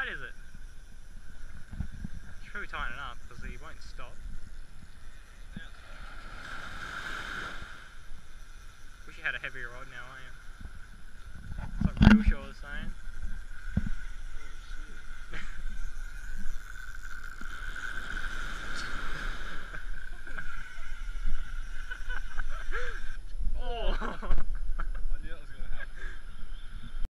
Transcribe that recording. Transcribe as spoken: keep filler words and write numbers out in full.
wide is it? You should probably tighten it up because he won't stop. Wish you had a heavier rod now, aren't you? It's like real short.